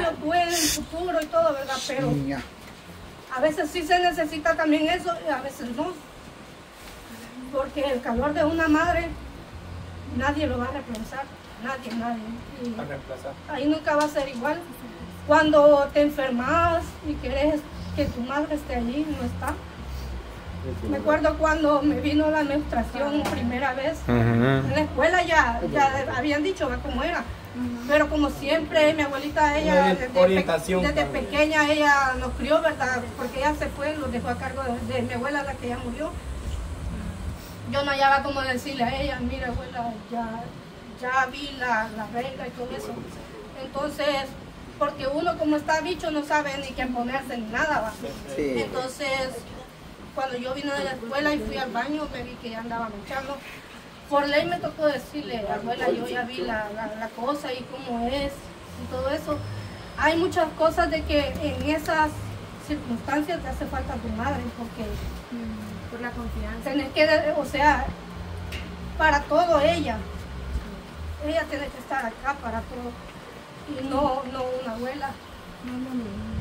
Dios puede en el futuro y todo, ¿verdad? Pero a veces sí se necesita también eso y a veces no. Porque el calor de una madre nadie lo va a reemplazar. Nadie. Y ahí nunca va a ser igual. Cuando te enfermas y quieres que tu madre esté allí, no está. Me acuerdo cuando me vino la menstruación primera vez. En la escuela ya habían dicho cómo era. Pero como siempre, mi abuelita, ella desde pequeña, ella nos crió, ¿verdad? Porque ella se fue, nos dejó a cargo de mi abuela, la que ya murió. Yo no hallaba como decirle a ella, mira abuela, ya vi la regla y todo eso. Entonces, porque uno como está bicho no sabe ni qué ponerse ni nada, ¿va? Sí. Entonces, cuando yo vine de la escuela y fui al baño, me vi que ya andaba luchando. Por ley me tocó decirle, abuela, yo ya vi la cosa y cómo es y todo eso. Hay muchas cosas de que en esas circunstancias te hace falta tu madre, porque por la confianza. Tenés que, o sea, para todo ella tiene que estar acá para todo. Y no una abuela. No.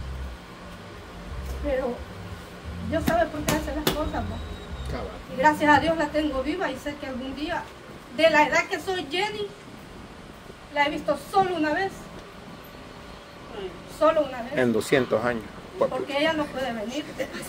Pero Dios sabe por qué hace las cosas, ¿no? Y gracias a Dios la tengo viva y sé que algún día, de la edad que soy Jenny, la he visto solo una vez. Solo una vez. En 200 años. Porque ella no puede venir.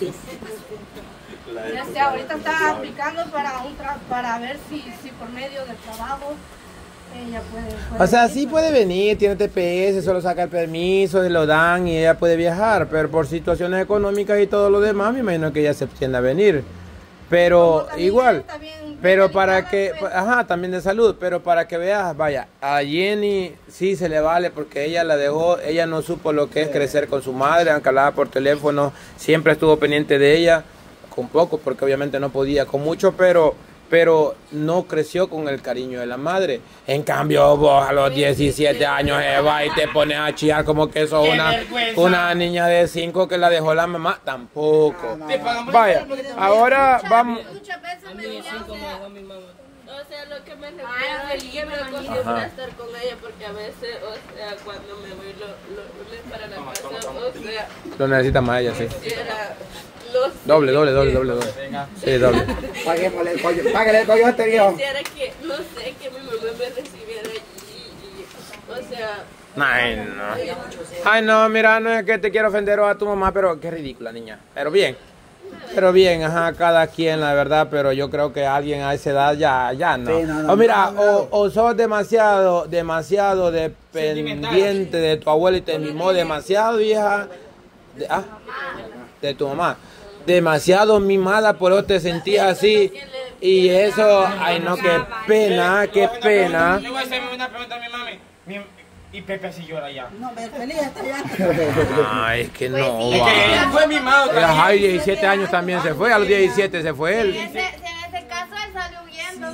Ya ahorita está aplicando para ver si por medio del trabajo ella puede o sea, venir, sí puede venir, tiene TPS, solo saca el permiso, se lo dan y ella puede viajar, pero por situaciones económicas y todo lo demás, me imagino que ella se tiende a venir. Pero igual, pero para que, también de salud, pero para que veas, vaya, a Jenny sí se le vale porque ella la dejó, ella no supo lo que es crecer con su madre, aunque hablaba por teléfono, siempre estuvo pendiente de ella, con poco, porque obviamente no podía con mucho, pero no creció con el cariño de la madre. En cambio, vos a los 17 años, Eva, y te pones a chillar como que sos una niña de 5 que la dejó la mamá. Tampoco. Vaya, ahora vamos. Muchas veces me decían, o sea, lo que me refiero es que me acostumbro a estar con ella, porque a veces, o sea, cuando me voy lunes para la casa, o sea... Lo necesita más ella, sí. Doble. Sí, doble. Páguele el collo a este viejo. Quisiera que, no sé, que mi mamá me recibiera allí y, o sea... Ay, no, mira, no es que te quiero ofender a tu mamá, pero qué ridícula, niña. Pero bien, cada quien, la verdad, pero yo creo que alguien a esa edad ya no. Sí, no, mira, o sos demasiado dependiente de tu abuela y te mimó demasiado, hija, de tu mamá. Demasiado mimada, por eso te sentías así. Y eso, ay no, qué pena. Le voy a hacer una pregunta a mi mami. Y Pepe así llora ya. No, feliz está ya. Ay, es que no. Es que él fue mimado también. A los 17 años también se fue, a los 17 se fue él. En ese caso él salió huyendo.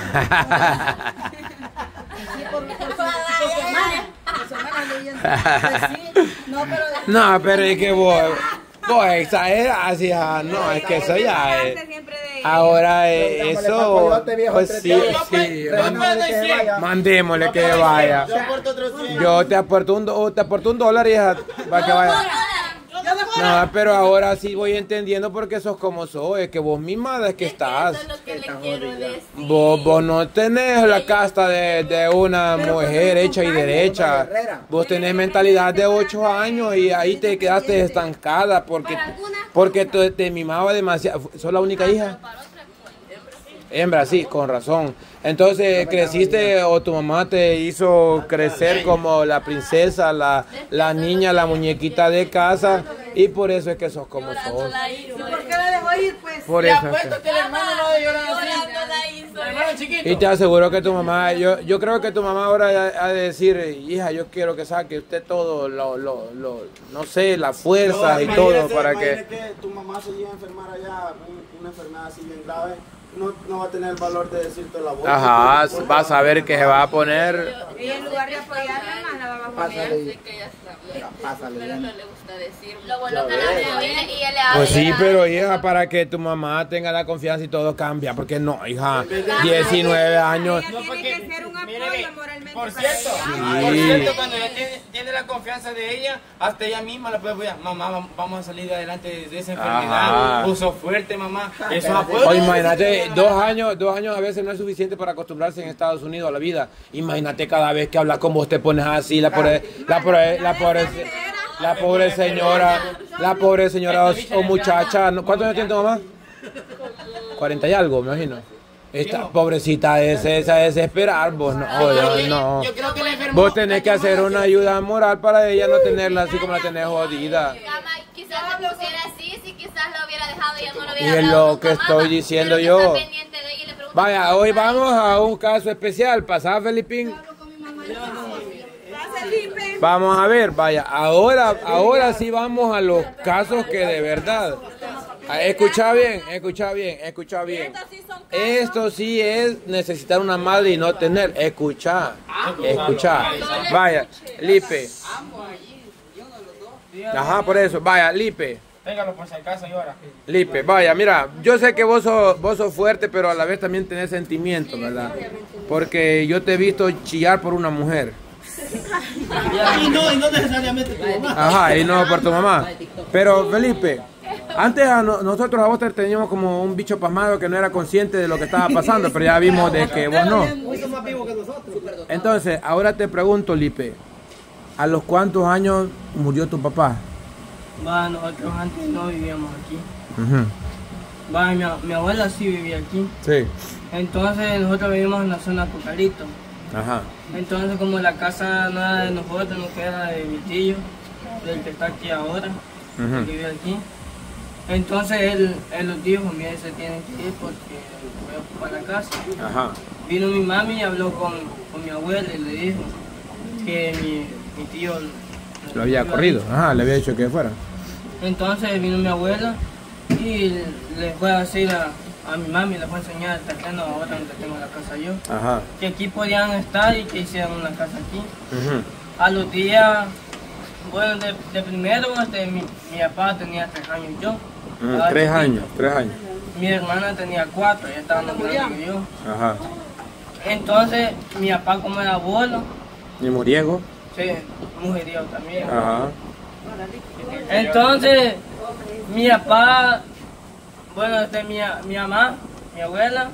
No, pero es que vos exageras, hija. No, es que eso ya es. Ahora eso, pues sí. Mandémosle que vaya. Yo te aporto $1, hija, para que vaya. No, pero ahora sí voy entendiendo porque sos como sos, es que vos mimada es que estás. Eso es lo que le quiero decir. Vos no tenés la casta de una mujer hecha y derecha. Vos tenés mentalidad de 8 años y ahí te quedaste estancada porque te mimaba demasiado. ¿Sos la única hija? Hembra, sí, con razón. Entonces creciste o tu mamá te hizo crecer como la princesa, la niña, la muñequita de casa y por eso es que sos como sos. ¿Por qué la dejó ir, pues? Por Te eso apuesto que el hermano no debe llorar así. El hermano chiquito. Y te aseguro que tu mamá, yo creo que tu mamá ahora ha de decir, hija, yo quiero que saque usted todo, no sé, la fuerza y todo para que... Tu mamá se llega a enfermar allá, una enfermedad así bien grave. no va a tener el valor de decirte la voz. Ajá, vas a ver que se va a poner. Y en lugar de apoyarla, más la va a poner. Sé que ella está bien, pero no le gusta decirlo. Lo bueno que la viene y él le habla. Pues sí, pero hija, para que tu mamá tenga la confianza y todo cambia, porque no, hija, 19 años. Ella tiene que ser un apoyo moralmente. Por para cierto, ella. cuando ella tiene la confianza de ella, hasta ella misma le puede apoyar. Mamá, vamos a salir adelante de esa enfermedad. Puso fuerte, mamá. Eso es apoyo. Oye, imagínate, 2 años a veces no es suficiente para acostumbrarse en Estados Unidos a la vida. Imagínate cada vez que hablas con vos te pones así, la pobre señora o muchacha. ¿Cuántos años tiene tu mamá? 40 y algo, me imagino. Esta pobrecita esa desesperar, vos no. Yo creo que la enfermó. Vos tenés que hacer una ayuda moral para ella, no tenerla así como la tenés jodida. Quizás se pusiera así, si quizás lo hubiera dejado y ya no lo Y hubiera es dado lo nunca que más, estoy diciendo pero yo. que está pendiente de ella y le pregunta Vaya, cómo hoy está. vamos a un caso especial. ¿Pasá, Felipín? Vamos a ver, vaya, ahora sí vamos a los casos que de verdad. Escucha bien. Esto sí es necesitar una madre y no tener. Escucha. Vaya, Lipe. Ajá, por eso. Vaya, Lipe. Téngalo por si acaso y ahora. Lipe, vaya, mira, yo sé que vos sos fuerte, pero a la vez también tenés sentimientos, ¿verdad? Porque yo te he visto chillar por una mujer. Y no necesariamente tu mamá. Ajá, y no por tu mamá. Pero, Felipe, antes nosotros a vos te teníamos como un bicho pasmado que no era consciente de lo que estaba pasando, pero ya vimos de que vos no. Mucho más vivo que nosotros. Entonces, ahora te pregunto, Lipe, ¿a los cuántos años murió tu papá? Va, nosotros antes no vivíamos aquí. Ujú. Va, mi abuela sí vivía aquí. Sí. Entonces nosotros vivimos en la zona Cocalito. Ajá. Entonces como la casa no era de nosotros, no era de mi tío, del que está aquí ahora, Ujú. que vive aquí. Entonces él nos dijo, mira, se tienen que ir porque voy a ocupar la casa. Ajá. Vino mi mami y habló con mi abuela y le dijo que mi tío Lo había corrido. Ajá, le había dicho que fuera. Entonces vino mi abuela y le fue a decir a mi mami, le fue a enseñar el terreno ahora donde tengo la casa yo, Ajá. que aquí podían estar y que hicieran una casa aquí. Ujú. A los días, bueno, de primero, mi papá tenía 3 años y yo. Estaba 3 chiquito. años. Mi hermana tenía 4, ella estaba más grande que yo. Ajá. Entonces, mi papá como era abuelo, ¿Y muriego? sí, mujeriego también. Ajá. Entonces, mi papá, bueno, mi mamá, mi abuela,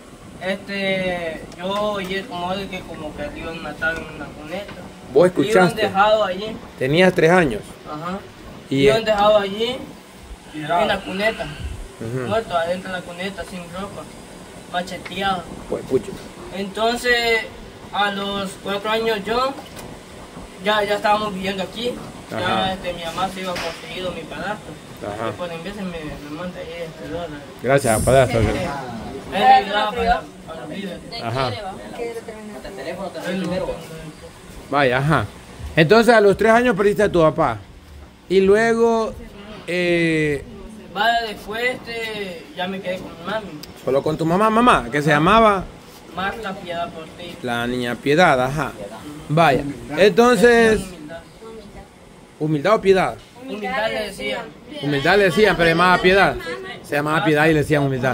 yo oí como de que como que le iban a matar en una cuneta. ¿Vos Le iban escuchaste? dejado allí, Tenías 3 años. ajá. Y Le iban dejado allí, Tirado. en la cuneta, Ujú. muerto adentro de la cuneta, sin ropa, macheteado. Pues pucho. Entonces, a los 4 años yo, ya estábamos viviendo aquí. Ajá. Ya mi mamá se iba conseguido mi padrastro. Ajá. Después en veces me manda ahí $. Gracias, padrastro. Él me ayudaba para los víveres. Ajá. Él no- Vaya, ajá. Entonces a los 3 años perdiste a tu papá. Y luego, Vaya, después ya me quedé con mi mami. solo con tu mamá, que se llamaba Marta Piedad Portillo. la niña Piedad, ajá. Vaya. Entonces, ¿humildad o piedad? Humildad le decían. Humildad le decían, pero llamaba Piedad. Se llamaba Piedad y le decían humildad.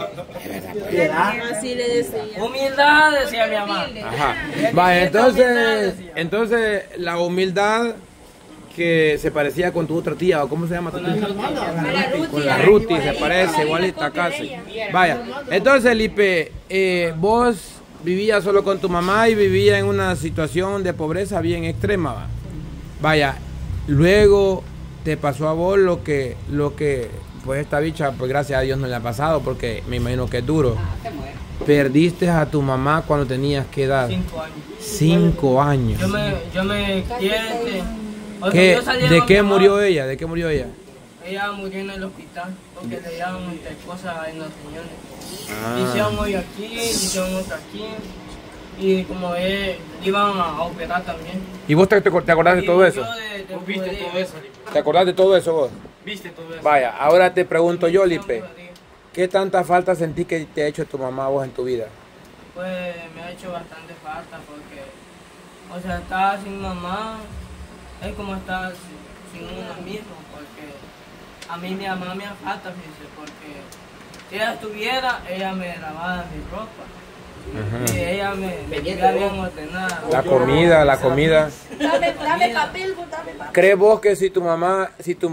Así le decía. Humildad decía mi mamá. Ajá. Vaya, entonces la humildad que se parecía con tu otra tía, o ¿cómo se llama tu tía? Con la Ruti, se parece, igualita casi. Vaya, entonces Lipe, vos vivías solo con tu mamá y vivías en una situación de pobreza bien extrema, ¿va? Vaya, luego te pasó a vos lo que pues esta bicha, pues gracias a Dios no le ha pasado, porque me imagino que es duro. Perdiste a tu mamá cuando tenías ¿qué edad? 5 años. 5 años. Yo me quiero ¿Qué? ¿De qué murió ella? ¿De qué murió ella? Ella murió en el hospital porque le daban cosas en los riñones. Ah. Hicieron hoy aquí, hicieron otra aquí. Y como iban a operar también. ¿Y vos te acordás de todo eso? ¿Vos viste todo eso? ¿Te acordás de todo eso vos? ¿Viste todo eso? Vaya, ahora te pregunto yo, Lipe. ¿Qué tanta falta sentí que te ha hecho tu mamá vos en tu vida? Pues me ha hecho bastante falta porque, o sea, estar sin mamá es como estar sin uno mismo, porque a mí mi mamá me falta, fíjese, porque si ella estuviera, ella me lavaba mi ropa. Y ella me tenía bien ordenada. La comida. Dame papel, dame papel. ¿Crees vos que si tu mamá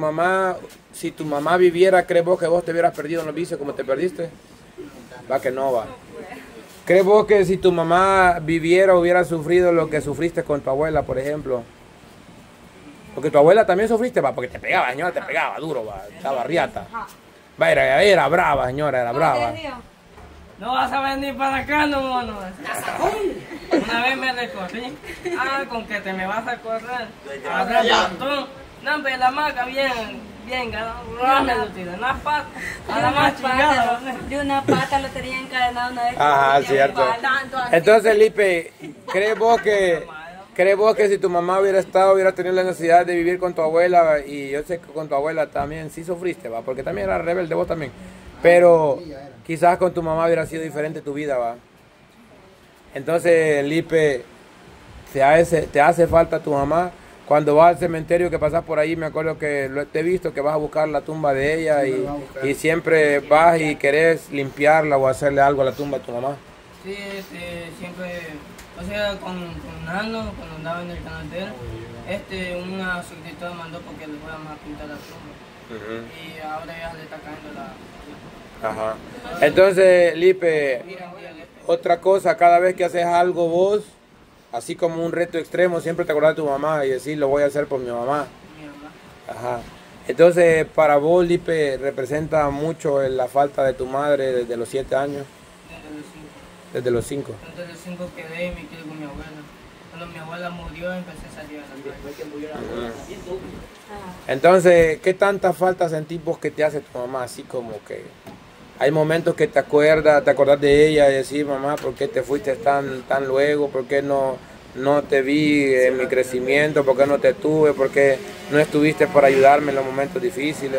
viviera, crees vos que vos te hubieras perdido en los vicios como te perdiste? Va que no va. ¿Crees vos que si tu mamá viviera hubiera sufrido lo que sufriste con tu abuela, por ejemplo? Porque tu abuela también sufriste, va, porque te pegaba, señora, te pegaba duro, va, estaba riata. Va, era brava, señora, era brava. No vas a venir para acá, no, mono. Una vez me recorrí. Con que te me vas a correr. Agarré el bastón. No, pero la maca bien, me lo tiré. Una pata. A la más chingada. De una pata lo tenía encadenado una vez. Ajá, cierto. Entonces, Lipe, ¿crees vos que si tu mamá hubiera tenido la necesidad de vivir con tu abuela, y yo sé que con tu abuela también sí sufriste, va, porque también era rebelde, vos también, pero quizás con tu mamá hubiera sido diferente tu vida, va? Entonces, Lipe, te hace falta tu mamá. Cuando vas al cementerio que pasas por ahí, me acuerdo que te he visto que vas a buscar la tumba de ella y siempre vas y querés limpiarla o hacerle algo a la tumba de tu mamá. Sí, siempre, o sea, con Nano, cuando andaba en el canal de él, una suscriptora mandó porque le fuéramos a pintar la tumba. Y ahora ya le está cayendo la... Ajá. Entonces, Lipe, otra cosa, cada vez que haces algo vos, así como un reto extremo, siempre te acordás de tu mamá y decís, lo voy a hacer por mi mamá. Ajá. Entonces, para vos, Lipe, representa mucho la falta de tu madre desde los 7 años. Desde los 5. Desde los 5 quedé y me quedé con mi abuela. Cuando mi abuela murió, empecé a salir a la calle. Entonces, ¿qué tanta falta sentís vos que te hace tu mamá? Así como que hay momentos que te acordás de ella y decís, mamá, ¿por qué te fuiste tan luego? ¿Por qué no te vi en mi crecimiento? ¿Por qué no te tuve? ¿Por qué no estuviste para ayudarme en los momentos difíciles?